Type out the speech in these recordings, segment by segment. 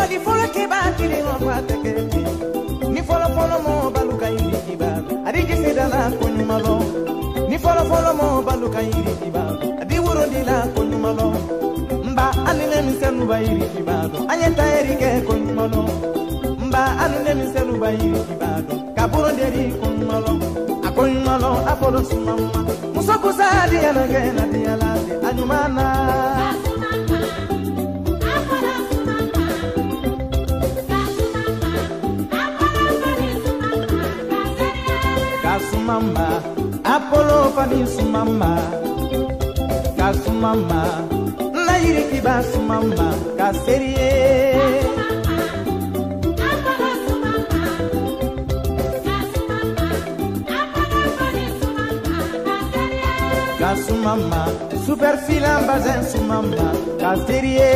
di folo ke ba kiri no kwate ke ni folo folo mo baluka iri kiba adi jise dala kunyumalo ni folo folo mo baluka iri kiba adi wuro dila kunyumalo mba anile misenu ba iri kiba anyeta erike kunyumalo mba anile misenu ba iri kiba kaburo deri kunyumalo akunyumalo apolo sumama musokusa diana gena diala anyumana Kasumamba, Apollo fani sumamba, Kasumamba, Nairi kiba sumamba, Kaserie. Kasumamba, super filam bazen sumamba, Kaserie.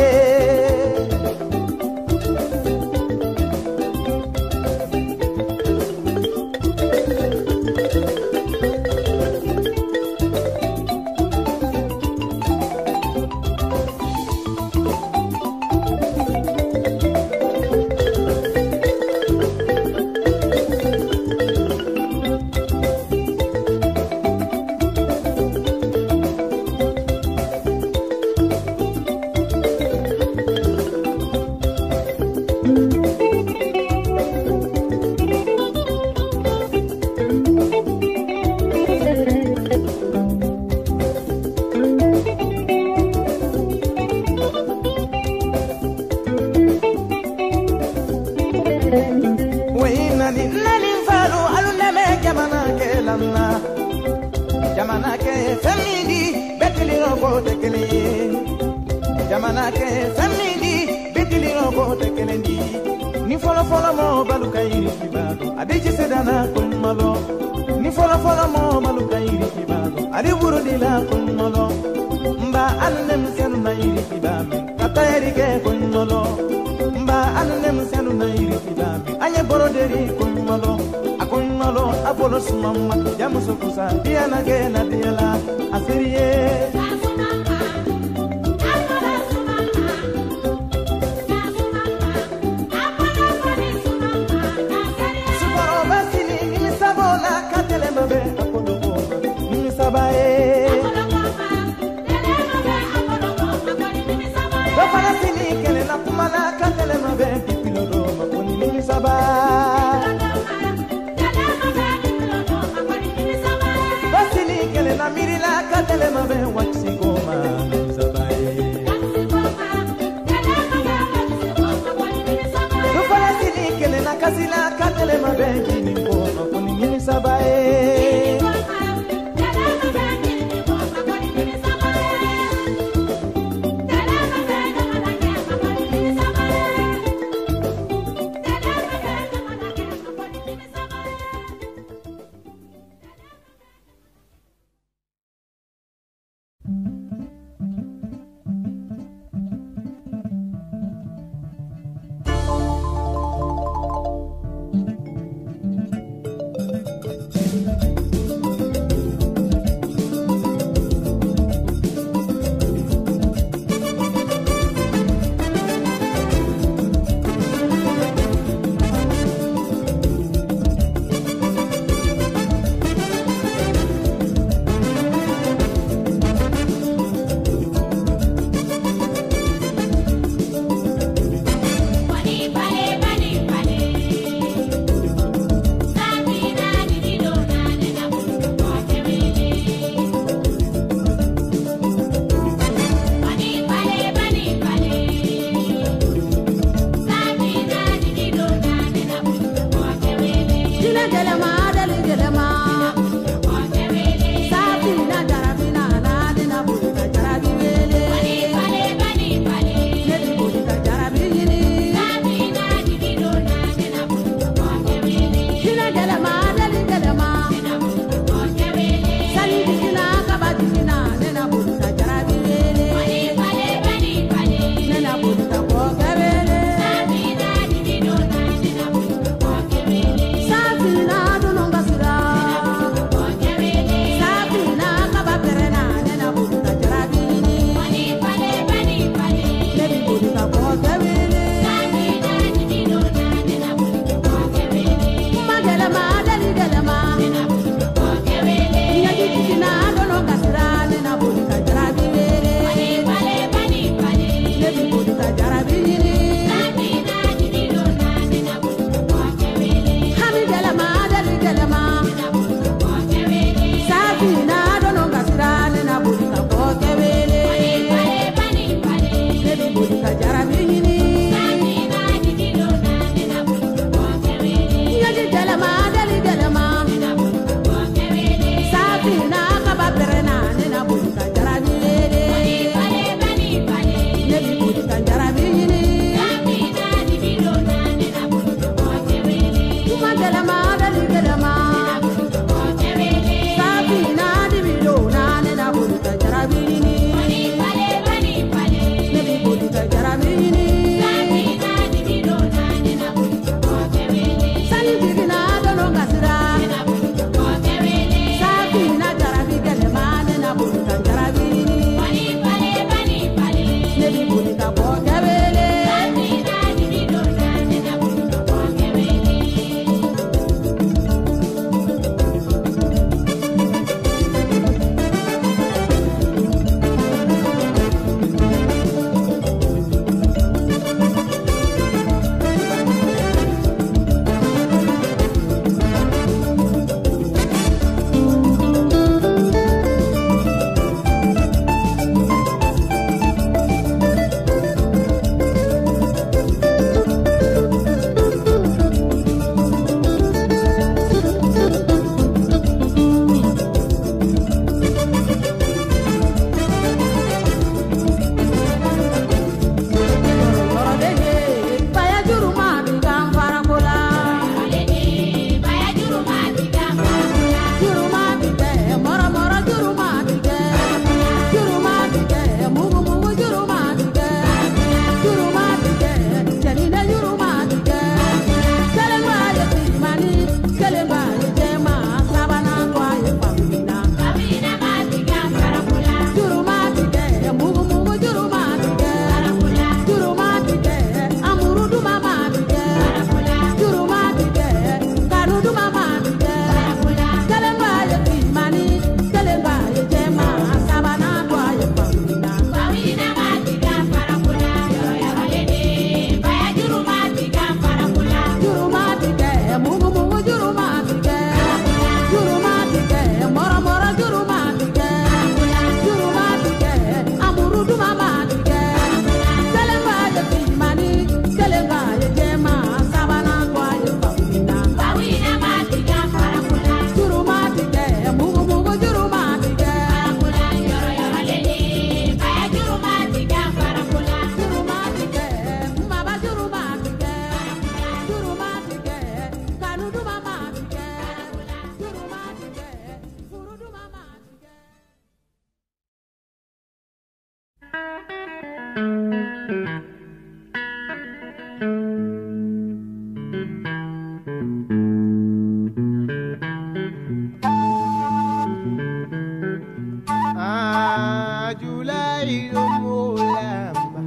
July Lomolama,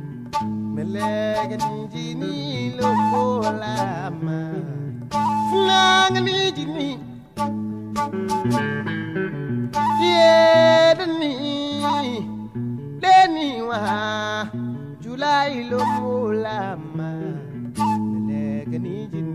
Meleganini Lomolama, Flanganini, Lenny, July Lomolama, Meleganini.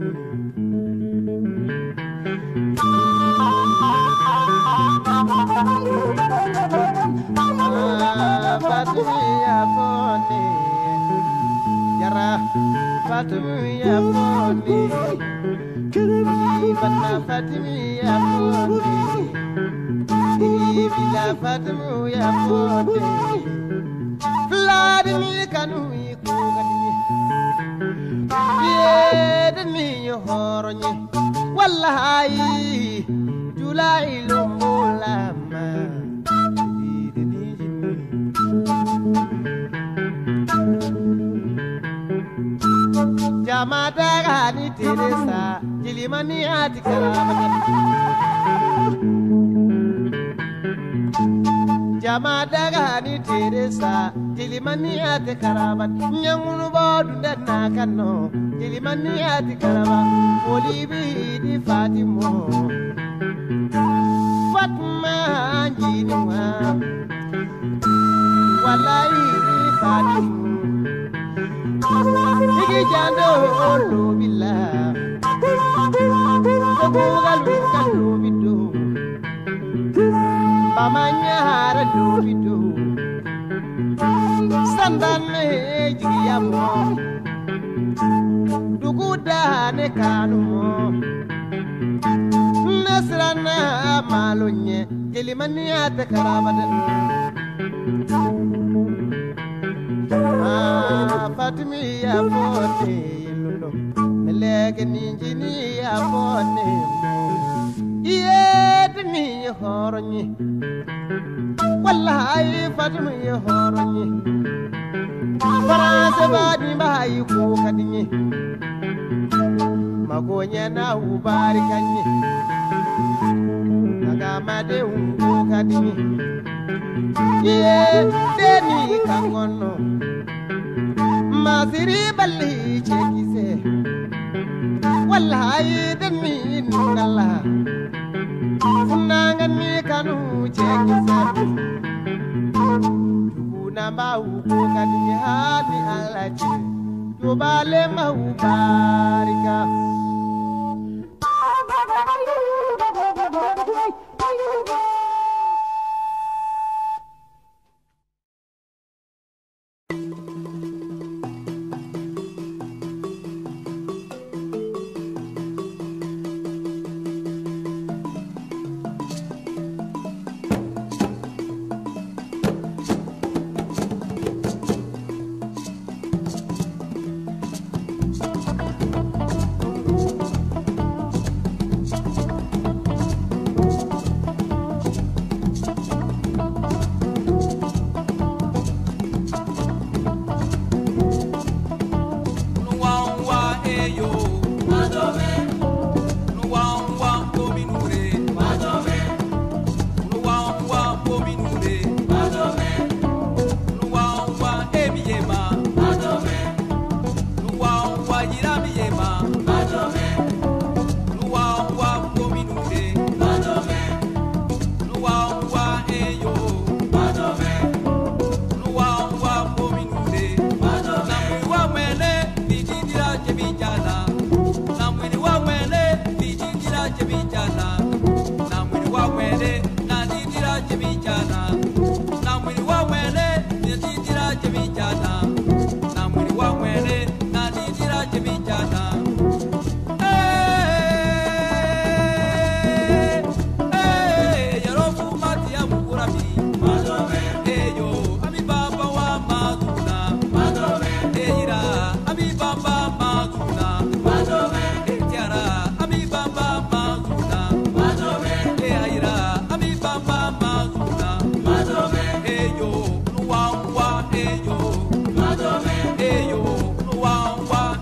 Fatumia Foni, Yara, Fatumia Foni, Ibana Fatumia Foni, Ibila Fatumia Foni, Vladimir Kanui Kugani, Yedani Horoni, Wallahi, July Lumulama. Jamadaga ni Teresa, Jilimani ati karabata. Jamadaga ni Teresa, Jilimani ati karabata. Nyangunu bodu ndana kano, Jilimani ati karabata. Olibi di Fatimo, Fatma Jinwa, Walai di Fatimo. Igi jando lobila, kobuga lobido, bamanya hara lobido, sandane jiyamo, duguda ne kanumo, nasrana malonye, jelimania te karabadan. Fatimia Foni, Meleganini Foni, Yedni Horoni, Wallahi Fatimia Horoni, Parasabadi Bayi Kukadini, Magonya na Ubarikani, Nagamade Ukadini, Yedni Kangono. Masiri bali chekise, wallahi demi nala, funangani kanu chekise, tuna mau kani hadi alaji, tubale mau barika. Wow, wow.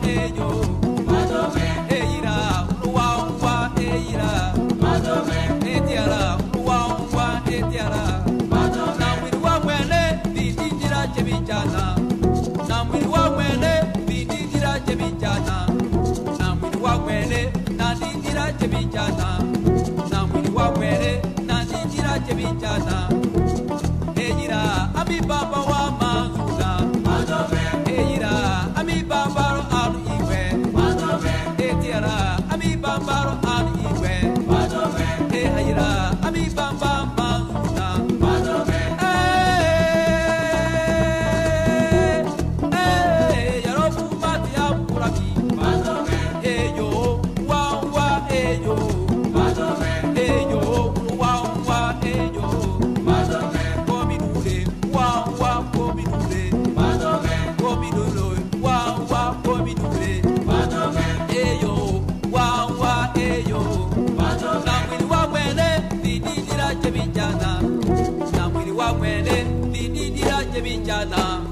chebijana na mwili wa kwere na nijira chebijana ejira ami baba wa manzula ejira ami baba ro anu iwe etiara ami baba ro anu iwe ejira ami baba manzula Chebijana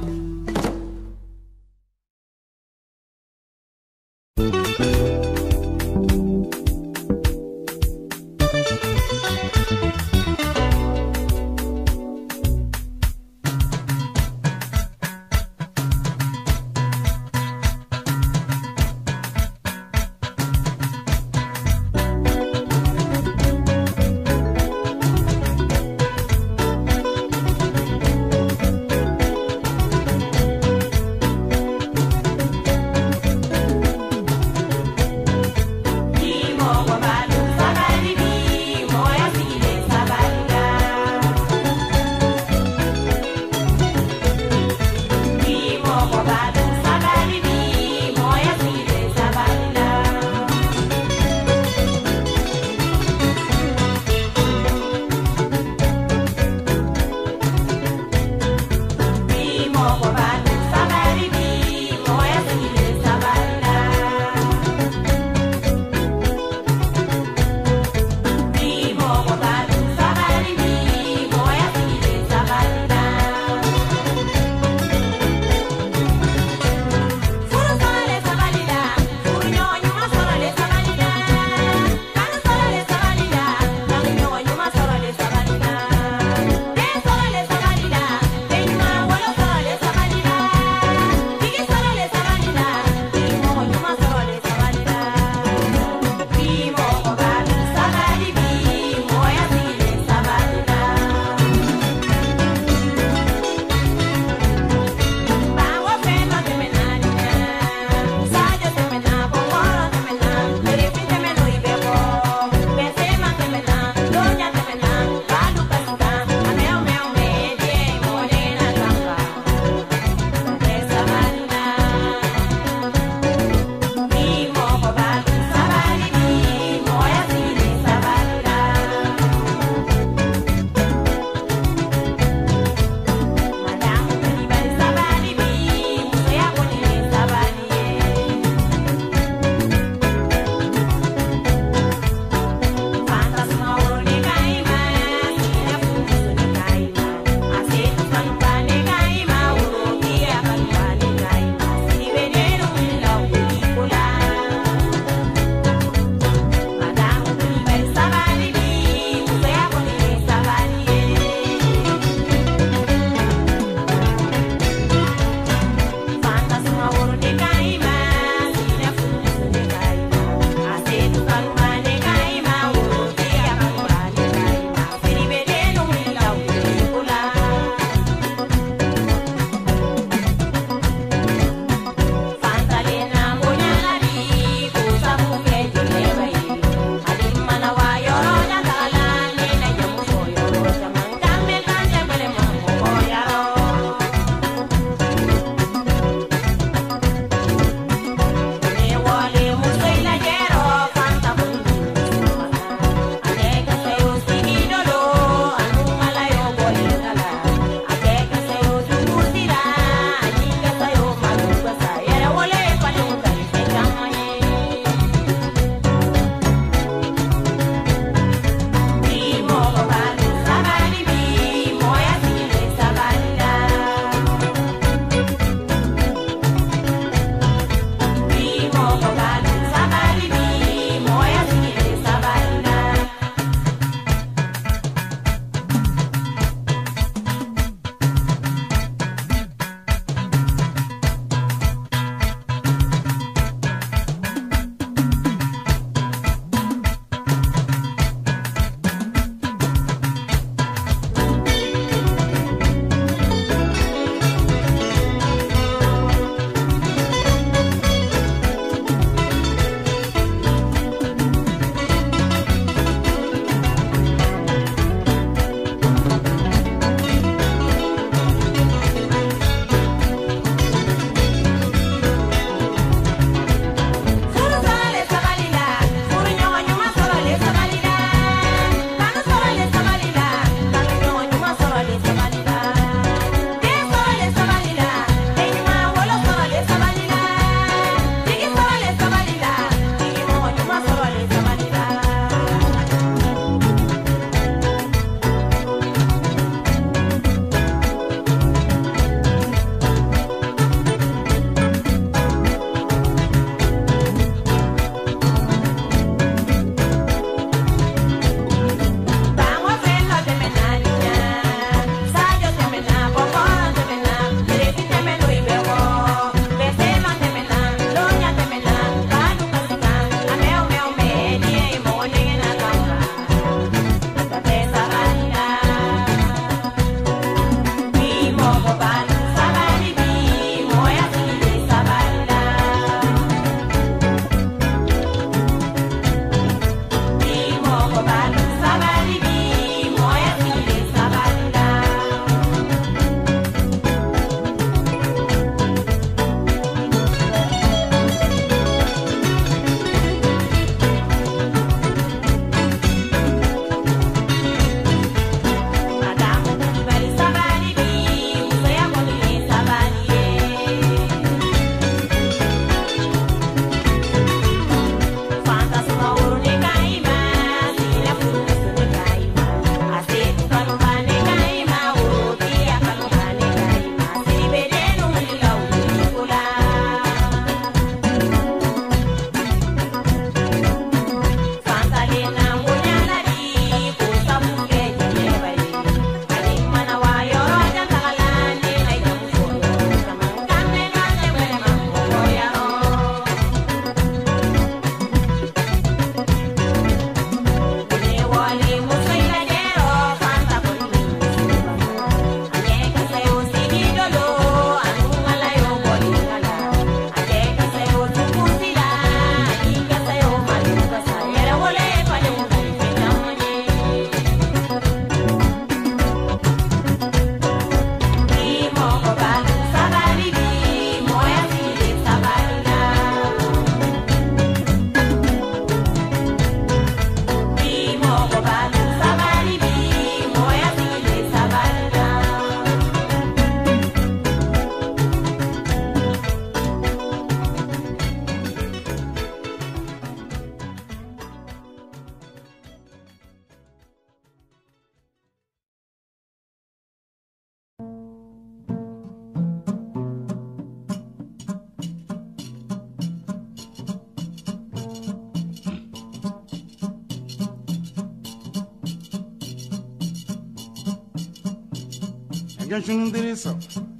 Gashin Dirisa.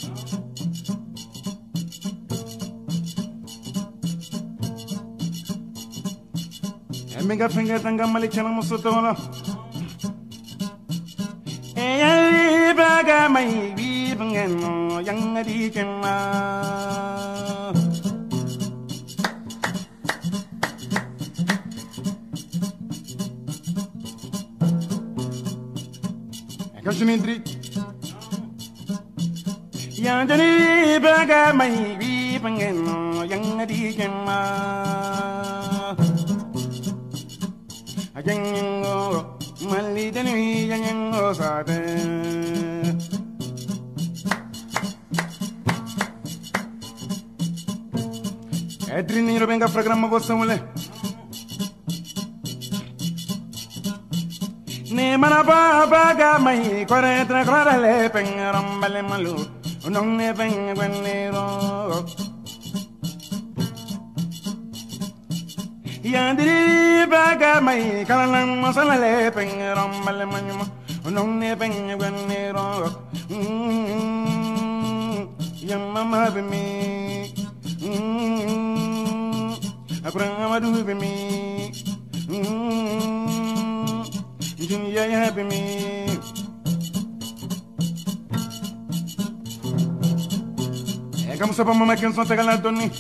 Amiga finger tanga malikana musotona. Hey, baga mai bibangeno yang adikena. Gashinindri. Yang jadi baga mai bibangeno yang adikena. Ajengo malideni ajengo sade Edrini robenga programa vosamule Ne mana baba ga mai kore tra krale pengaram bale malu unong ne pengwenero Yandiri baga mai kalang masala le pengeram male manyuma unong ne pengwenero yamama bimi akurang amadu bimi dunya ya bimi kamu sapa mama kenson tegala doni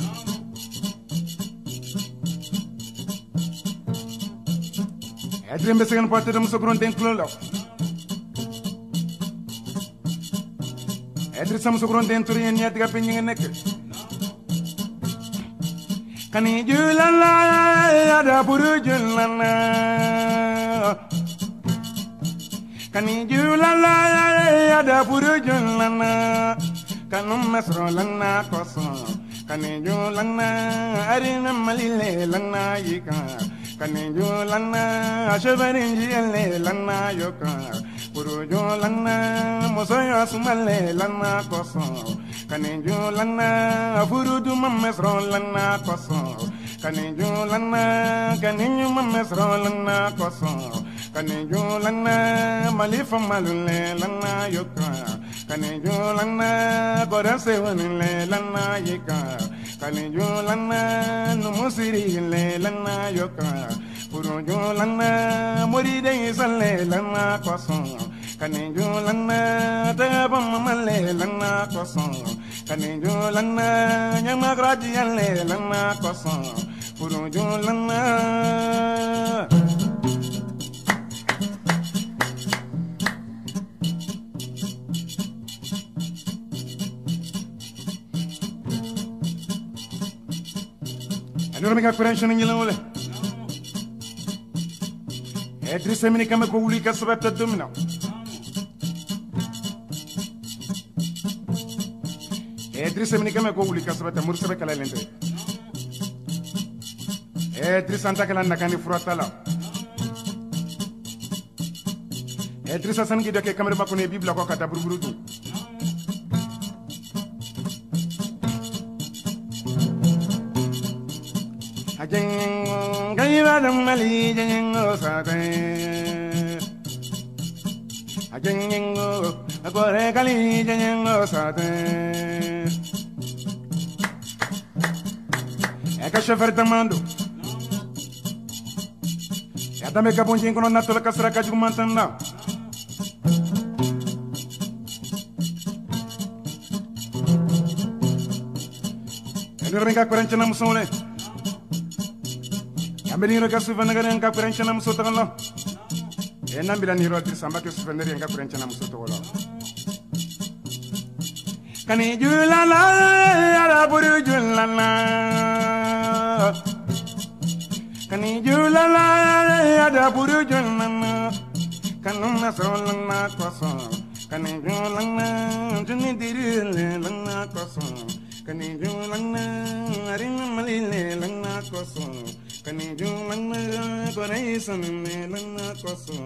Adrien Bessegan porte de Musogron d'Enclolo. Adrien Samsogron d'Enturi and Yadga Pinning and Neck. Can you do la da Purujulana? Can you do la da Purujulana? Canum Mesrolana Cosso. Can you do lana? Arina Malile Lana Yika. Kanejo lana, asheverinji ele lana yoka. Purujo lana, mosoyo asumale lana koso. Kanejo lana, purudu mamesro lana koso. Kanejo lana, kanejo mamesro lana koso. Kanejo lana, malifa malule lana yoka. Kanejo lana, korase wanile lana yika. Kanejo lana, numusiri le lana yoka. Purujo lana, moride isale lana koso. Kanejo lana, teba mamale lana koso. Kanejo lana, nyamagraji ale lana koso. Purujo lana. Allora mica French non glielo vuole. E tre semini come quelli che sopra domino. E tre semini come quelli che sopra mursa becca la lente. E tre santa che l'hanno cani fruttala. E tre sasan che che camera con e biblia qua cata burburutu. Gayadam Mali Jango Sate Ajango, a Korekali Jango Sate Eka Shefertamando Yatame Kapunjin con Natola Casraca Jumantana E Rebecca Coranchana Musole Ambelino ka suvenere en ka prenchana musotolo e nambila ni roti samba ke suvenere en ka prenchana musotolo kani julala ara buru julala kani julala ara buru julala kanum nasolana koso kani julala juni dirile lana koso kani julala arin malile lana koso Kanejo lana coraison me lana koso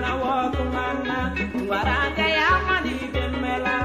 mana woku mana warate ya mani bemela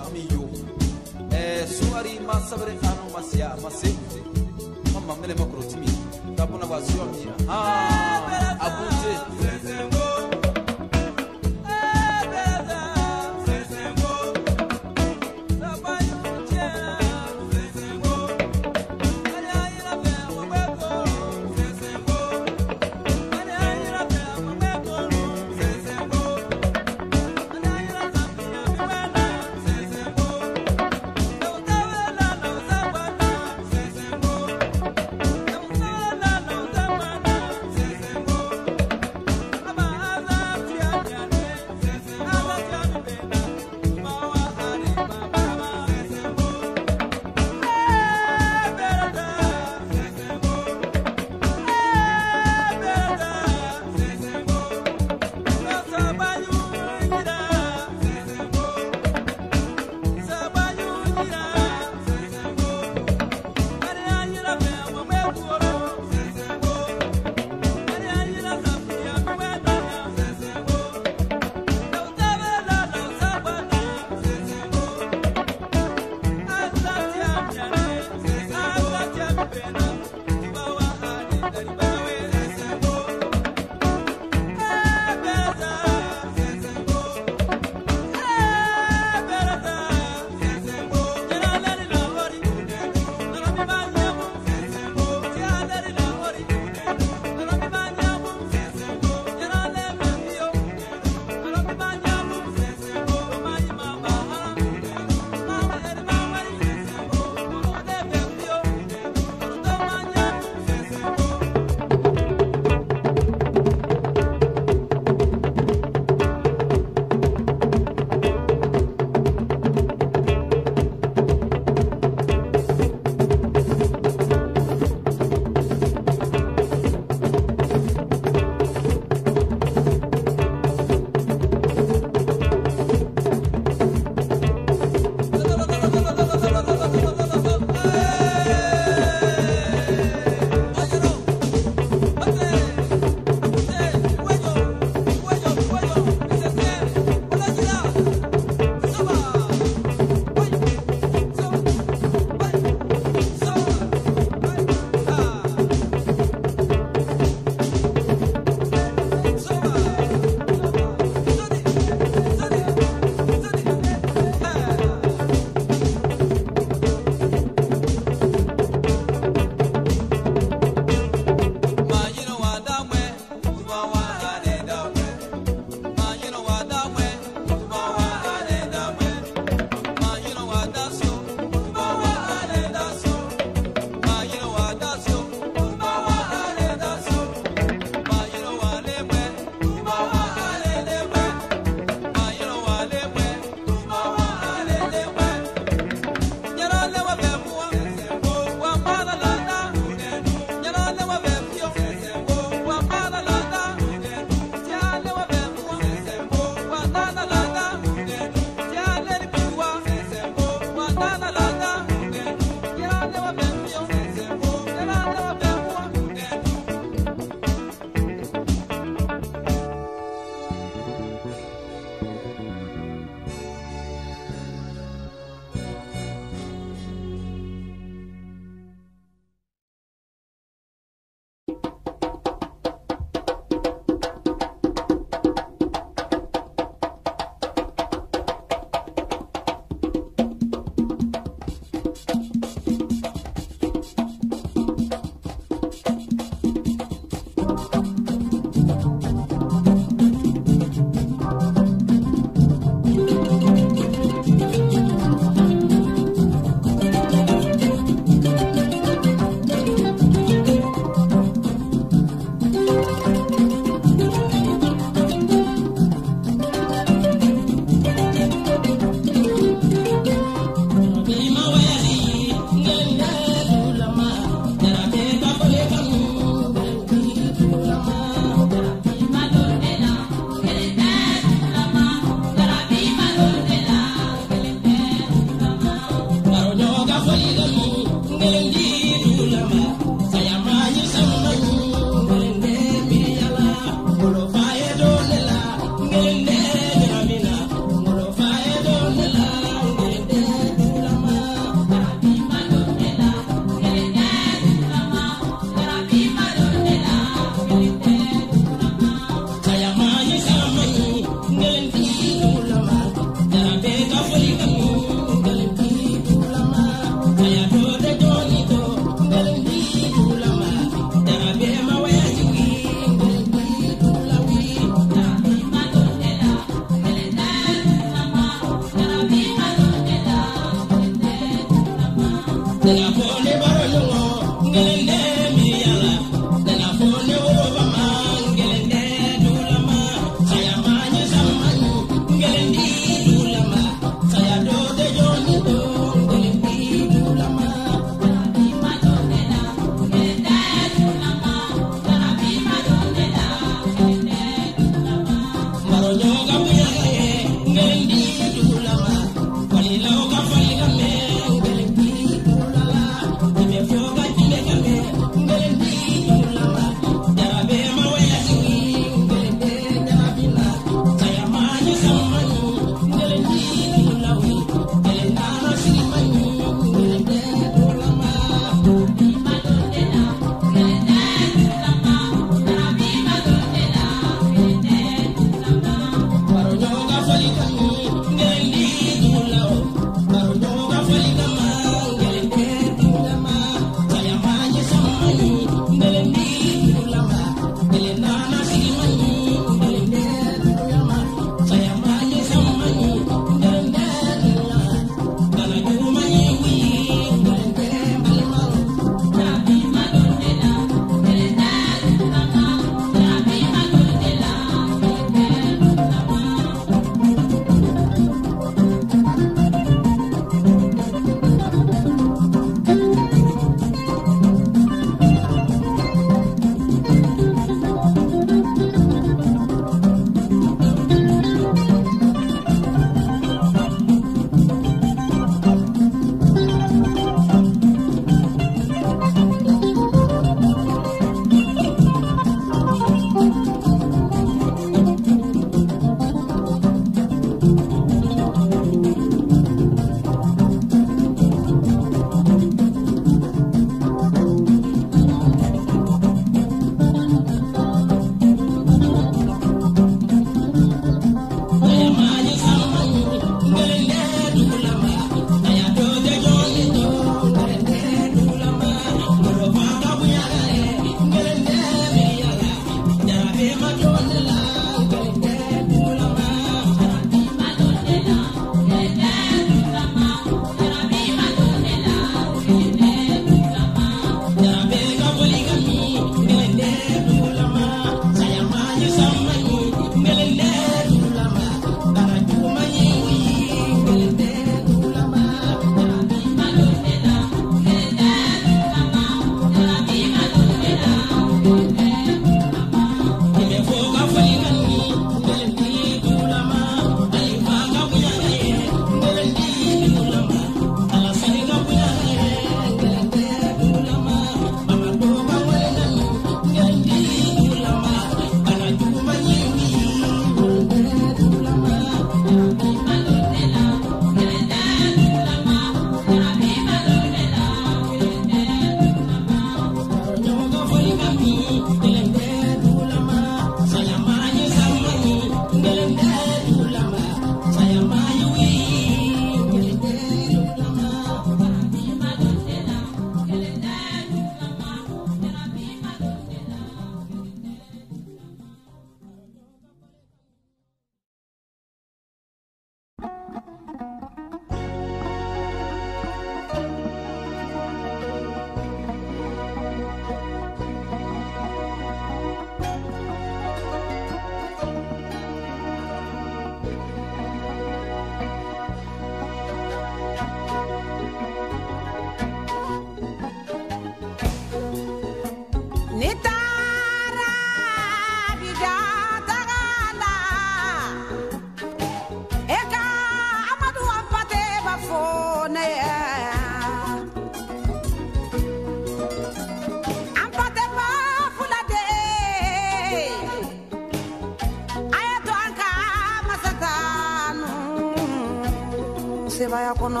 Sebaya kono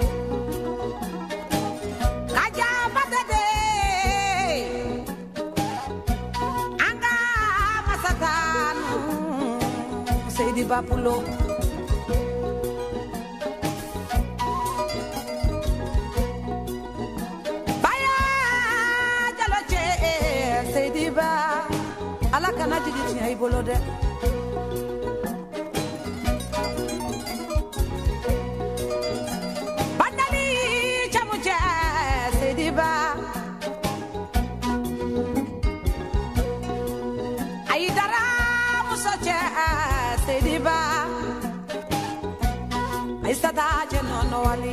kaja batade anga masatan Seydi Bapulo baya jaloche Seydi Ba ala kana jigi ay bolode no wali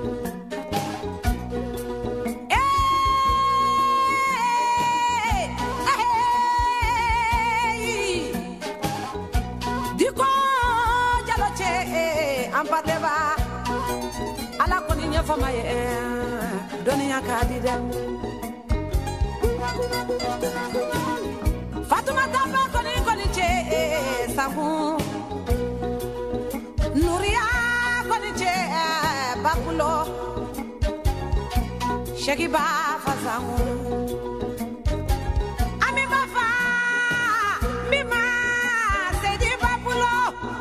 diko jaloche ampateba ala koni nya fama ye doniya kadida Fatuma tamba koni che sahu Nuria koni che bakulo Shakiba fazahu Ami bafa mima sedi bakulo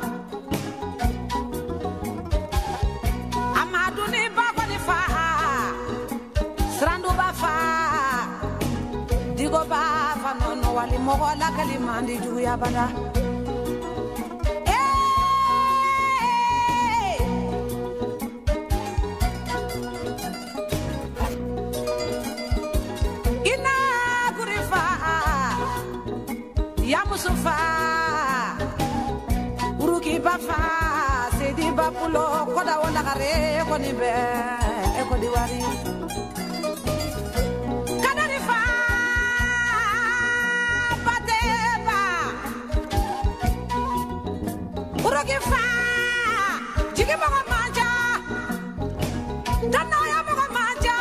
Amadu ni bakoni fa Srandu bafa Digo bafa no wali mogola kalimandi juya bada ina kurifa ya musufa uruki bafa sedi bapulo koda wala kare koni be e kodi wari Urugifa, jigi moga manja, dana ya moga manja.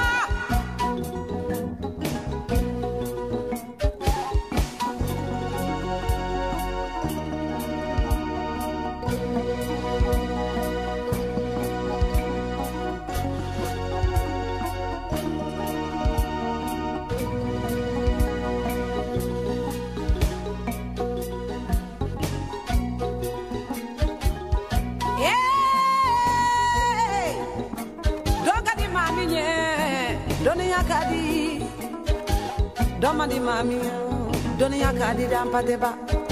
Doniya kadi domandi mami doniya kadi dampateba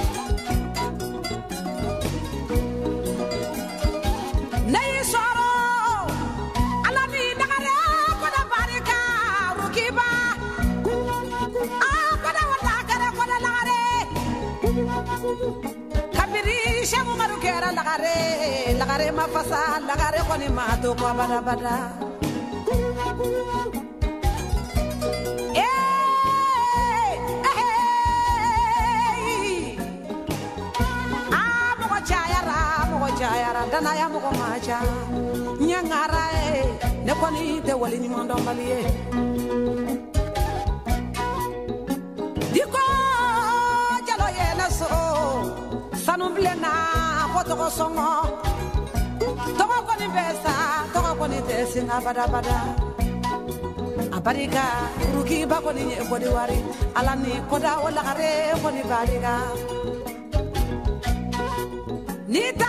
Nei soro alami dagare koda barika rukiba koda wala kare koda lagare kabiri shamu marukera lagare mafasa lagare koni mato ko bada bada Jayara dana ya mo maja nyangara ne koni te wali ni mondo maliye diko jalo ye na so sanu blena foto ko songo to ko ni besa to ko ni te singa bada bada abarika ruki ba ko ni ko di wari alani ko da wala gare ko ni bariga nita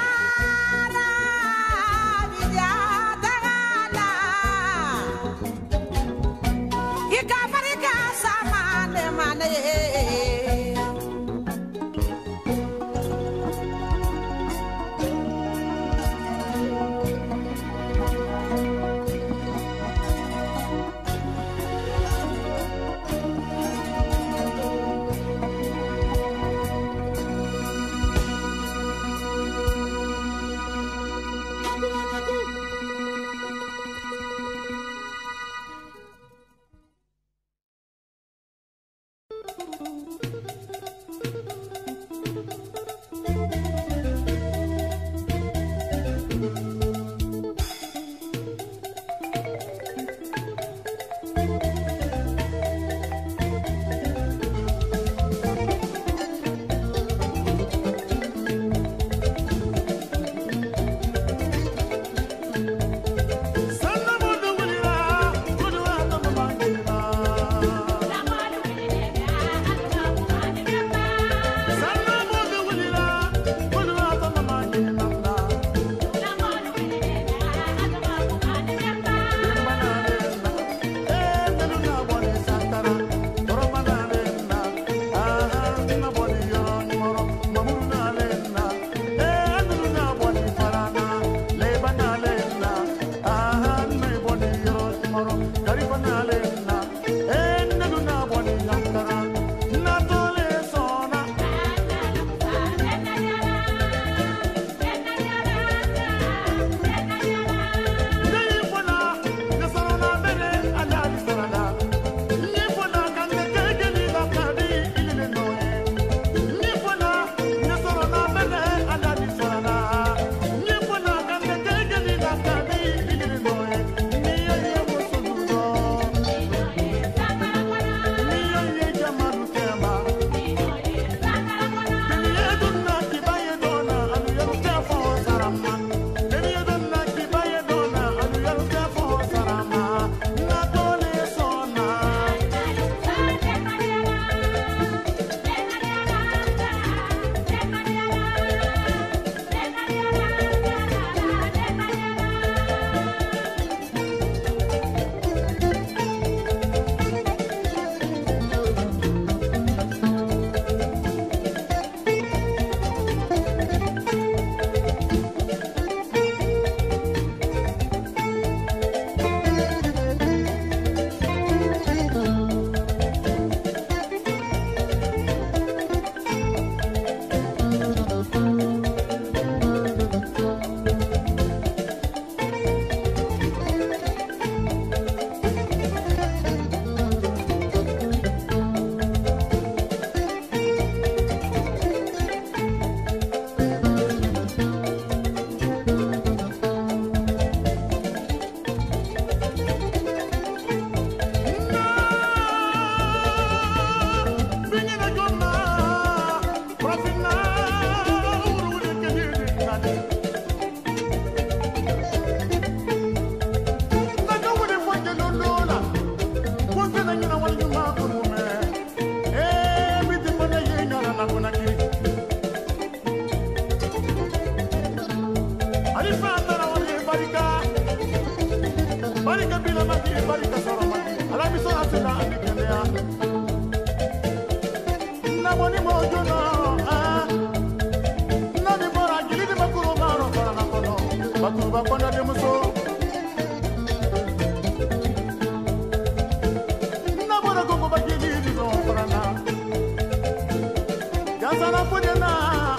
Kansana Fudena,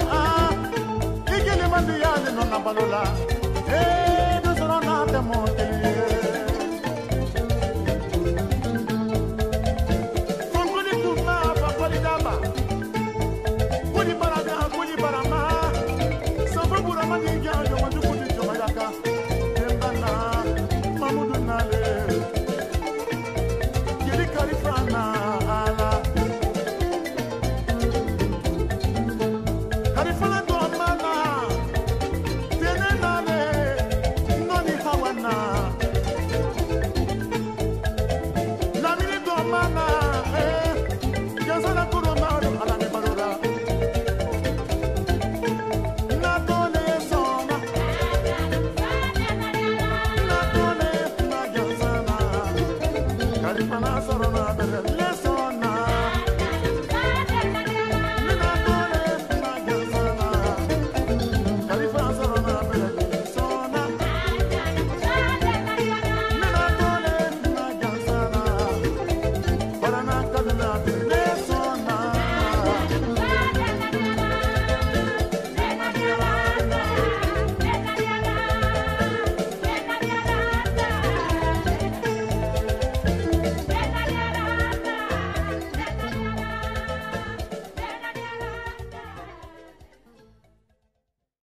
Igili Mandiani non Nabalola, eh, do sorona de monte. Fongoli Kuma, Papali Daba, Puli Barada, Puli Barama, Sabura Mandiga, Yomadu Puli Jomayaka, Embana, Mamudu Nale, Gili Kalifana, Ala. Kalifana do Amana, Tenenale, Noni Hawana, Lamini do Amana, Yazana Kuromaro, Alane Barora, Natone Sona, Natone Nagyazana, Kalifana Sorona,